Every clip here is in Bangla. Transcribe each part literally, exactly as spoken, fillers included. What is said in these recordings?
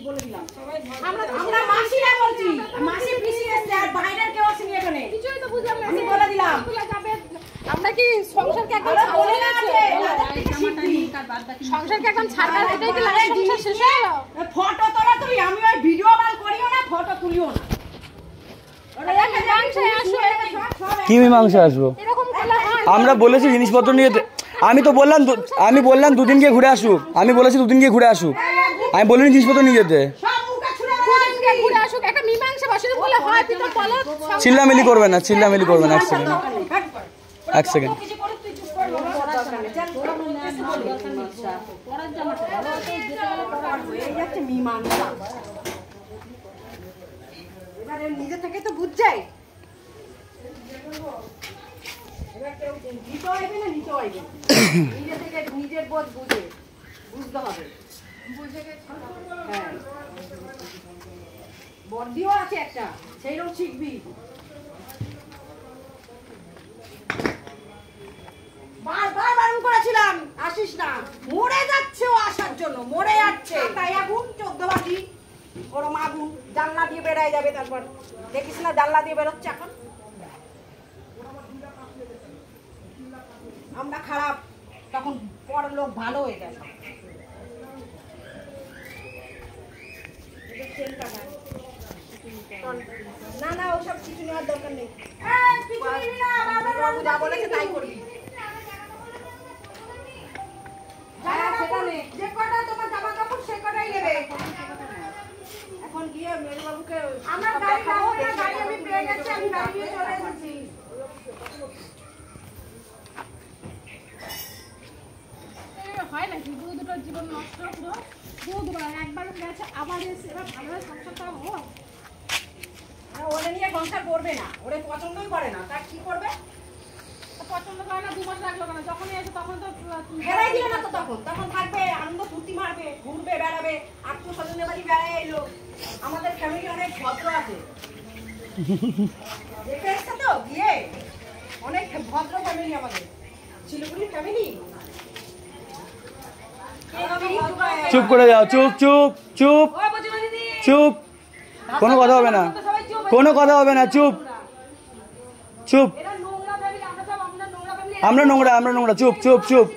বলে দিলাম আমরা আমরা মাসিরা বলছি মাসি পিসি এসে আর বাইরের কেউ আসেনি এখানে কিছুই তো বুঝলাম না আমি বলে দিলাম যাবে আমরা কি সংসারকে একদম বলে না আছে সংসারকে একদম ছাড়া এটাই কি লাগে সংসার শেষ হয়ে গেল ফটো তোলা তুই আমি ওই ভিডিও বাল করিও না ফটো তুলিও না কি মীমাংসা আসবো আমরা বলেছি জিনিসপত্র নিয়ে আমি তো বললাম আমি বললাম দুদিন গিয়ে ঘুরে আসুক আমি বলেছি দুদিন গিয়ে ঘুরে আসুক আমি বলিনি জিনিসপত্র নিয়ে যেতে চিল্লামিলি করবে না চিল্লামিলি করবে না এক সেকেন্ড এক সেকেন্ড নিজে থেকে তো বুঝ যায় নিজে থেকে নিজের বোধ বুঝে বুঝতে হবে বর্দিও আছে একটা সেইটাও শিখবি বারবার বারণ করেছিলাম আসিস না মরে যাচ্ছে ও আসার জন্য মরে যাচ্ছে তাই আগুন চোদ্দ বাজি ওরম আগুন জানলা দিয়ে বেড়ায় যাবে তারপর দেখিস না জানলা দিয়ে বেরোচ্ছে এখন আমরা খারাপ তখন পর লোক ভালো হয়ে গেল না না ওসব কিছু নেওয়ার দরকার নেই যা বলেছে তাই করবি যে কটা তোমার জামা কাপড় সে কটাই নেবে এখন গিয়ে মেয়ের বাবুকে আমার গাড়ি গাড়ি আমি পেয়ে গেছি আমি গাড়ি নিয়ে চলে এসেছি হয় নাকি দু দুটো জীবন নষ্ট পুরো দু দুবার একবার গেছে আবার এসে এবার ভালোভাবে সংসারটা হোক ওরে নিয়ে সংসার করবে না ওরে পছন্দই করে না তার কি করবে পছন্দ করে না দু মাস লাগলো কেন যখনই এসে তখন তো ফেরাই দিল না তো তখন তখন থাকবে আনন্দ ফুর্তি মারবে ঘুরবে বেড়াবে আত্মীয় স্বজনের বাড়ি বেড়ায় এলো আমাদের ফ্যামিলি অনেক ভদ্র আছে দেখে এসছে তো গিয়ে অনেক ভদ্র ফ্যামিলি আমাদের শিলিগুড়ির ফ্যামিলি চুপ করে যাও চুপ চুপ চুপ চুপ কোনো কথা হবে না কোনো কথা হবে না চুপ চুপ আমরা নোংরা আমরা নোংরা চুপ চুপ চুপ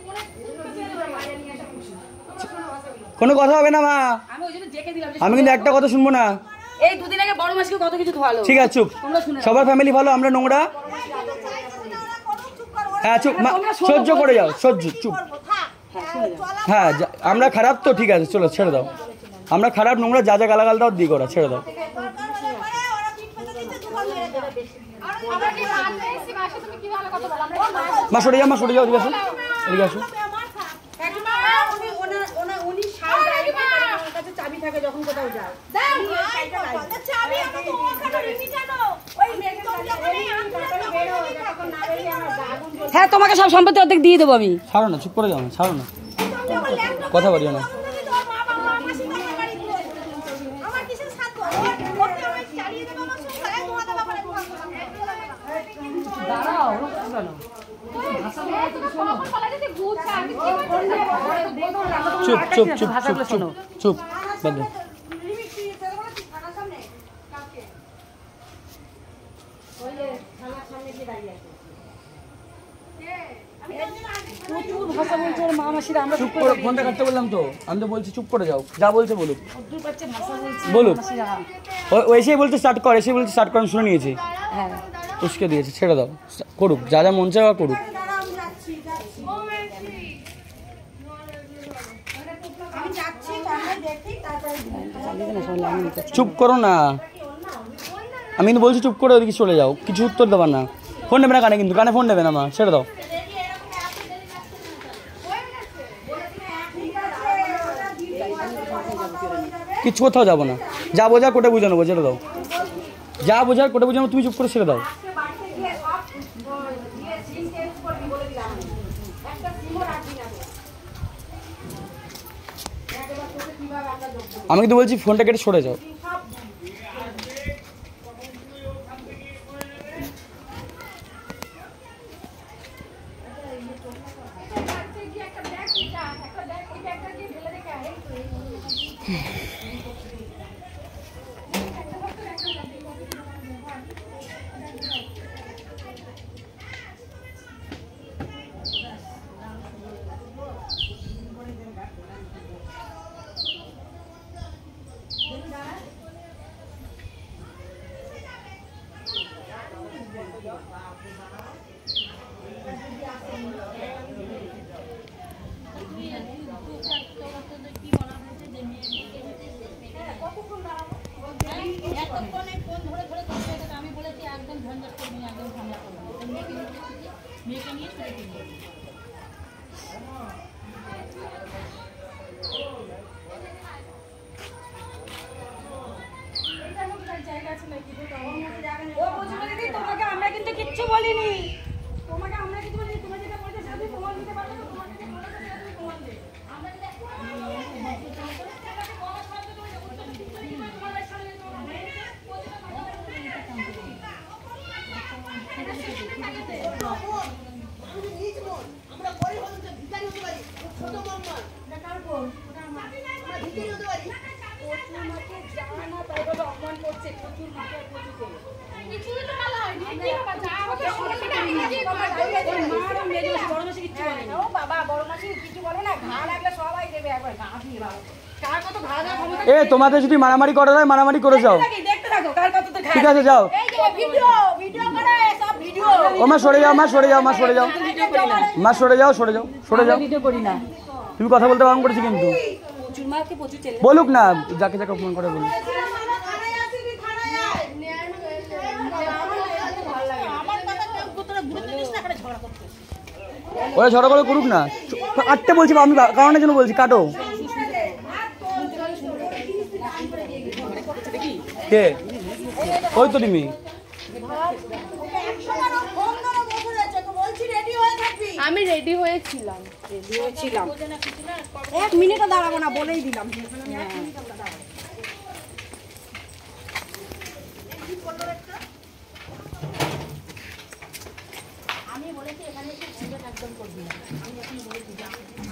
কোনো কথা হবে না মা আমি কিন্তু একটা কথা শুনবো না এই দুদিন আগে বড় মাসকে কত কিছু ধোয়ালো ঠিক আছে চুপ সবার ফ্যামিলি ভালো আমরা নোংরা হ্যাঁ চুপ সহ্য করে যাও সহ্য চুপ হ্যাঁ আমরা খারাপ তো ঠিক আছে চলো ছেড়ে দাও আমরা খারাপ নোংরা যা যা গালাগাল দাও দিয়ে করা ছেড়ে দাও মা সরে যাও মা সরে যাও এদিকে আসো এদিকে আসো হ্যাঁ তোমাকে সব সম্পত্তি অর্ধেক দিয়ে দেবো আমি ছাড়ো না চুপ করে যাও না ছাড়ো না কথা বলিও না চুপ চুপ চুপ চুপ চুপ চুপ বাদ দাও চুপ করে ফোনটা কাটতে বললাম তো আমি তো বলছি চুপ করে যাও যা বলছে বলুক বলুক ও এসেই বলতে স্টার্ট করে এসেই বলতে স্টার্ট করেন শুনে নিয়েছি হ্যাঁ উস্কে দিয়েছে ছেড়ে দাও করুক যা যা মন চায় করুক চুপ করো না আমি কিন্তু বলছি চুপ করে ওদিকে চলে যাও কিছু উত্তর দেবার না ফোন নেবে না কানে কিন্তু কানে ফোন নেবে না মা ছেড়ে দাও কিছু কোথাও যাবো না যা বোঝা কোটে বুঝে নেবো ছেড়ে দাও যা বোঝার কোটে বুঝে নেবো তুমি চুপ করে ছেড়ে দাও আমি কিন্তু বলছি ফোনটা কেটে সরে যাও ফোন ধরে ধরে কথা বলতে আমি বলেছি একদম ঝঞ্ঝাট করবি না, একদম ঝামেলা করবি না। মেয়েকে নিয়ে মেয়েকে নিয়ে ছেলেকে নিয়ে তোমাকে আমরা কিন্তু কিচ্ছু বলিনি, তোমাকে আমরা কিছু বলিনি, তোমার যেটা বলতে সেটা তুমি প্রমাণ দিতে পারবে, তোমার যেটা বলতে সেটা তুমি প্রমাণ দে। আমরা যেটা এ তোমাদের যদি মারামারি করা হয় মারামারি করে যাও, ঠিক আছে যাও। ও মা সরে যাও, মা সরে যাও, মা সরে যাও, মা সরে যাও, সরে যাও, সরে যাও। তুমি কথা বলতে বারণ করেছি কিন্তু, বলুক না যাকে যাকে ফোন করে বলুক। ওরা ঝগড়া করে করুক না, কাটতে বলছি আমি কারণের জন্য বলছি, কাটো। কে ওই তো তুমি আমি রেডি হয়েছিলাম রেডি হয়েছিলাম এক মিনিটও দাঁড়াবো না বলেই দিলাম। আমি বলেছি এখানে একটু ঝঞ্ঝাট একদম করবি না, আমি এখন বলেছি যে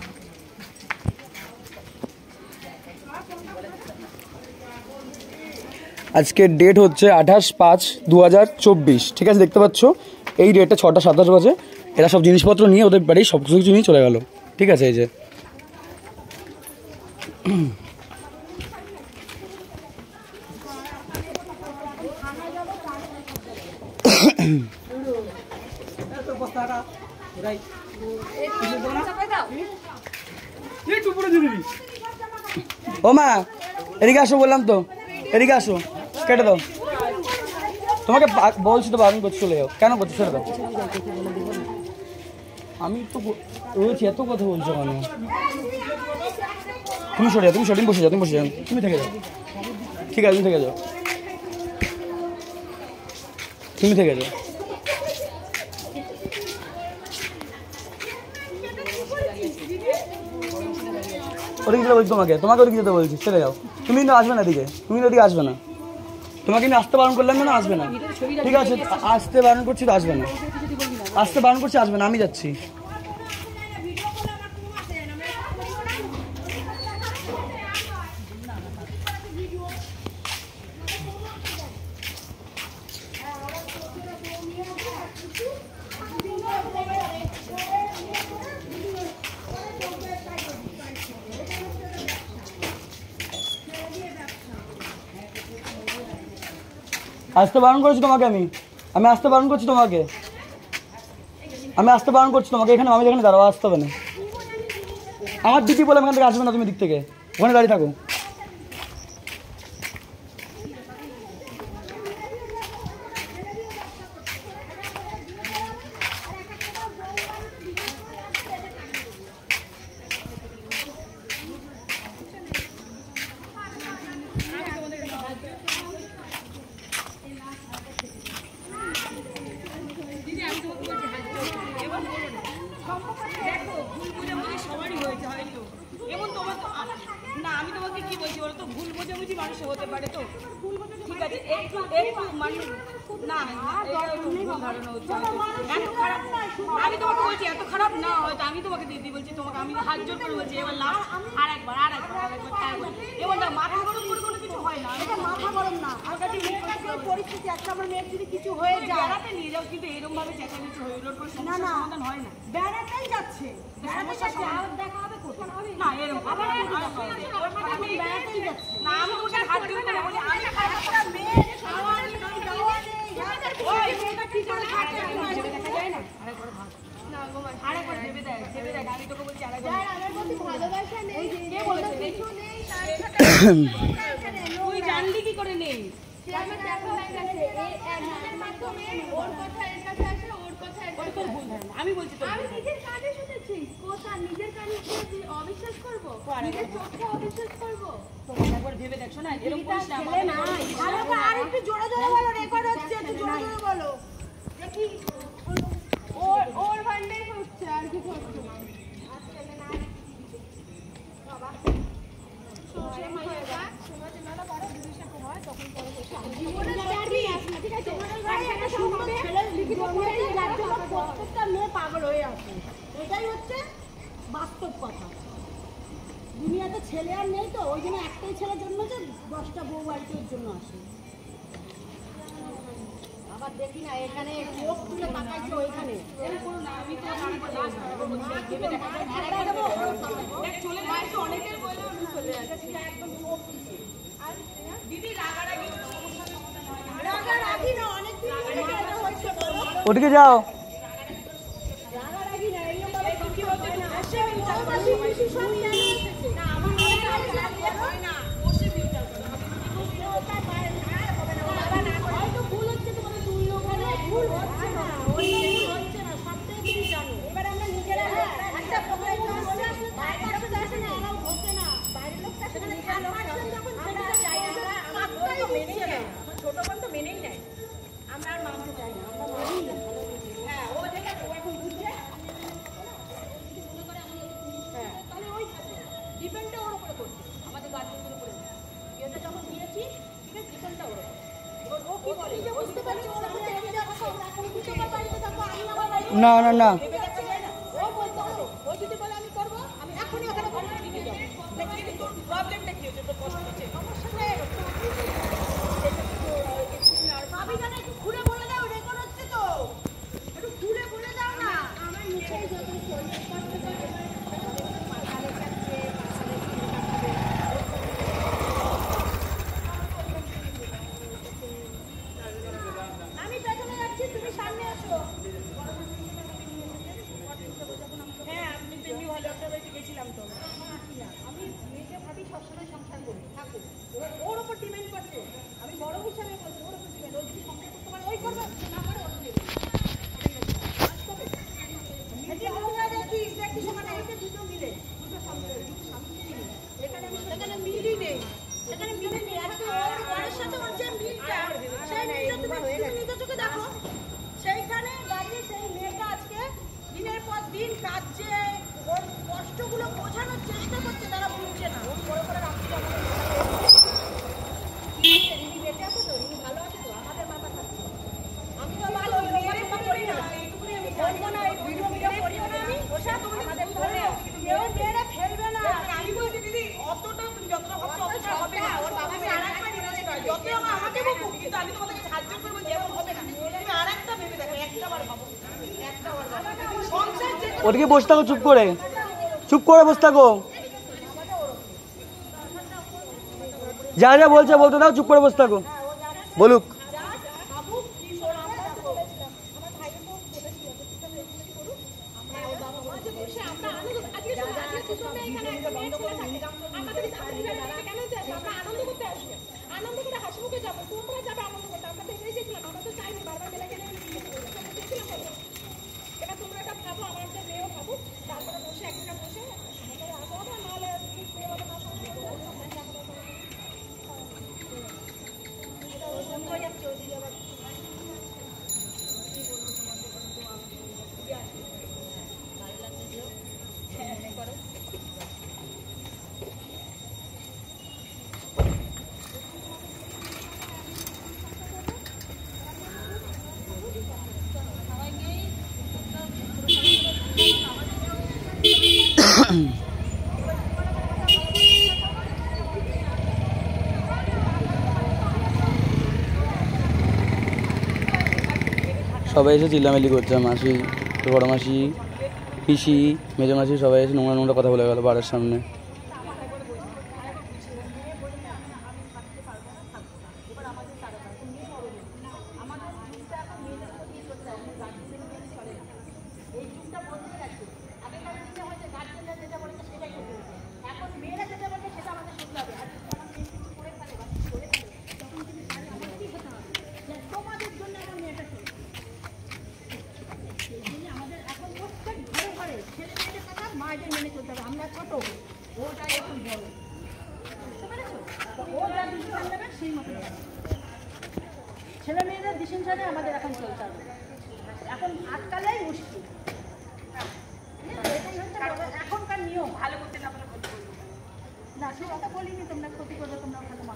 আজকের ডেট হচ্ছে আঠাশ পাঁচ দু হাজার চব্বিশ, ঠিক আছে দেখতে পাচ্ছ এই ডেটটা ছটা সাতাশ বাজে। এরা সব জিনিসপত্র নিয়ে ওদের বাড়ি সব কিছু নিয়ে চলে গেল, ঠিক আছে। এই যে ও মা এদিকে আসো বললাম তো, এদিকে আসো, কেটে দাও। তোমাকে বলছি তো বারণ করছি, চলে যাও। কেন করছো ছেড়ে দাও। আমি তো রয়েছি, এত কথা বলছো কেন? তুমি সরে যাও, তুমি সরে বসে যাও, তুমি বসে যাও, তুমি থেকে যাও, ঠিক আছে তুমি থেকে যাও, তুমি থেকে যাও। ওদিকে যেতে বলছি তোমাকে, তোমাকে ওদিকে যেতে বলছি, চলে যাও। তুমি কিন্তু আসবে না এদিকে, তুমি ওদিকে আসবে না। তোমাকে কিন্তু আসতে বারণ করলাম না, আসবে না, ঠিক আছে। আসতে বারণ করছি তো আসবে না, আসতে বারণ করছি আসবে না, আমি যাচ্ছি। আসতে বারণ করছি তোমাকে, আমি আমি আসতে বারণ করছি তোমাকে, আমি আসতে বারণ করছি তোমাকে। এখানে আমি যেখানে দাঁড়াবো আসতে হবে না। আমার দিদি বলে এখান থেকে আসবে না, তুমি দিক থেকে ওখানে দাঁড়িয়ে থাকো। আমি তোমাকে বলছি এত খারাপ না হয়তো, আমি তোমাকে দিদি বলছি, তোমাকে আমি হাত জোর করে বলছি এবার লাস্ট আর একবার আর একবার আর একবার এবার না মাথা গরম করে কোনো কিছু হয় না। এটা মাথা গরম না, আমার কাছে পরিস্থিতি একটা আমার মেয়ের যদি কিছু হয়ে যায় বেড়াতে নিয়ে যাও, কিন্তু এরকম ভাবে চেঁচামেচি হয়ে ওর কোনো সমস্যার সমাধান হয় না। বেড়াতেই যাচ্ছে, বেড়াতে যাচ্ছে আর দেখা হবে কোথায় না এরকম আবার বেড়াতেই যাচ্ছে না। আমি তোমাকে হাত জোর করে বলি আমি একটা মেয়ে তুই জানলি কি করে নেই? সে আমার দেখা হয়ে গেছে এই একজনের মাধ্যমে ওর কথা এর কাছে আসে ওর কথা এর কাছে আসে। আমি বলছি তো আমি নিজের কানে শুনেছি কোথা নিজের কানে শুনেছি অবিশ্বাস করবো নিজের চোখে অবিশ্বাস করবো তোমার একবার ভেবে দেখছো না এরকম করিস না ছেলে না আমাকে আর একটু জোরে জোরে বলো রেকর্ড হচ্ছে একটু জোরে জোরে বলো দেখি ওর ওর বান্ডাই হচ্ছে আর কিছু হচ্ছে না আর ছেলে না বাবা সে মাইয়া সমাজে মেলা বড় ডিসিশন হয় তখন পরে জীবনে চাকরি আসে না ঠিক আছে তোমাদের ভাই একটা শুনবে ছেলে লিখিত পড়ে যার জন্য প্রত্যেকটা মেয়ে পাগল হয়ে আছে এটাই হচ্ছে বাস্তব কথা দুনিয়াতে ছেলে আর নেই তো ওই জন্য একটাই ছেলের জন্য যে দশটা বউ বাড়িতে জন্য আসে আবার দেখি না এখানে চোখ তুলে তাকাইছে ওইখানে ওদিকে যাও। ছোট বোন তো মেনেই নেয় আমরা আর মানতে চাই না আমরা মানি না হ্যাঁ ও যেটা ও এখন বুঝছে হ্যাঁ তাহলে ওই ডিপেন্ডটা ওর উপরে করছে আমাদের গার্জেনদের উপরে এটা যখন দিয়েছি ঠিক আছে ডিপেন্ডটা ওর এবার ও কি বলে যে বুঝতে পারছি ওর উপরে আমি যা কথা এখন বুঝতে পারছি তখন আমি আমার বাড়ি না না না ও বলতে হবে ও যদি বলে আমি করবো আমি এখনই ওখানে বলে দিতে যাবো প্রবলেমটা কি হচ্ছে তোর কষ্ট হচ্ছে সমস্যা হয়ে গেছে ভাবি জানে একটু ঘুরে বলে দাও রেকর্ড হচ্ছে তো একটু ঘুরে বলে দাও না আমার নিচে যত শরীর কষ্ট করে পাখালে কাটছে পাখালে আমি পেছনে যাচ্ছি তুমি সামনে আসো হ্যাঁ আপনি তেমনি ভালো একটা বাড়িতে গেছিলাম তো আমি মেয়েকে ভাবি সবসময় সংসার করি থাকুক ওর ওপর ডিপেন্ড করছে আমি বড় হিসাবে বলছি ওর ওপর ডিপেন্ড ও যদি সংসার করতে পারে ওই করবে না পারে ওর দেবে দুটো মিলে দুটো সংসার এখানে সেখানে মিলই নেই সেখানে মিলে নেই আজকে ওর বরের সাথে ওর যে মিলটা সেই মিলটা তুমি নিজের চোখে দেখো সেইখানে দাঁড়িয়ে সেই মেয়েটা আজকে দিনের পর দিন কাজে ওর কষ্টগুলো বোঝানোর চেষ্টা করছে তারা বুঝছে না ওর বড় করে রাখতে রিনি বেঁচে আছে তো রিনি ভালো আছে তো আমাদের মাথা থাকছে আমি তো ভালো করি না বলবো না এই ভিডিও ভিডিও করি না আমি ওসা আমাদের ধরে কেউ মেয়েরা ফেলবে না আমি বলছি দিদি অতটা তুমি যতটা ভাবছো অতটা হবে না ওর বাবা আমি আরেকবার যত আমাকে বলবো কিন্তু আমি তোমাদেরকে সাহায্য করবো যেমন হবে না তুমি আরেকটা ভেবে দেখো একটা বার ভাবো একটা বার সংসার যে ওদিকে বসে থাকো চুপ করে, চুপ করে বসে থাকো। যা যা বলছে বলতে দাও, চুপ করে বসে থাকো, বলুক। আনন্দ করে হাসি মুখে যাবো তোমরা যাবে আনন্দ করতে আমরা ভেবেই গেছিলাম আমরা তো চাইনি বারবার মেলা কেন এবার তোমরা এটা ভাবো আমার যে মেয়েও ভাবো তারপরে বসে একটা বসে আমাদের আসা হবে নাহলে হয়ে যাচ্ছে ওই দিকে আবার সবাই এসে চিল্লামিল্লি করছে, মাসি, বড় মাসি, পিসি, মেজো মাসি সবাই এসে নোংরা নোংরা কথা বলে গেল বাড়ির সামনে। সেই মতো ছেলে মেয়েদের ডিসিশনে আমাদের এখন চলতে হবে, এখন আটকালেই মুশকিল। এটাই হচ্ছে এখনকার নিয়ম। ভালো করতে না পারলে ক্ষতি করবে না, সে কথা বলিনি তোমরা ক্ষতি করবে, তোমরা ভালো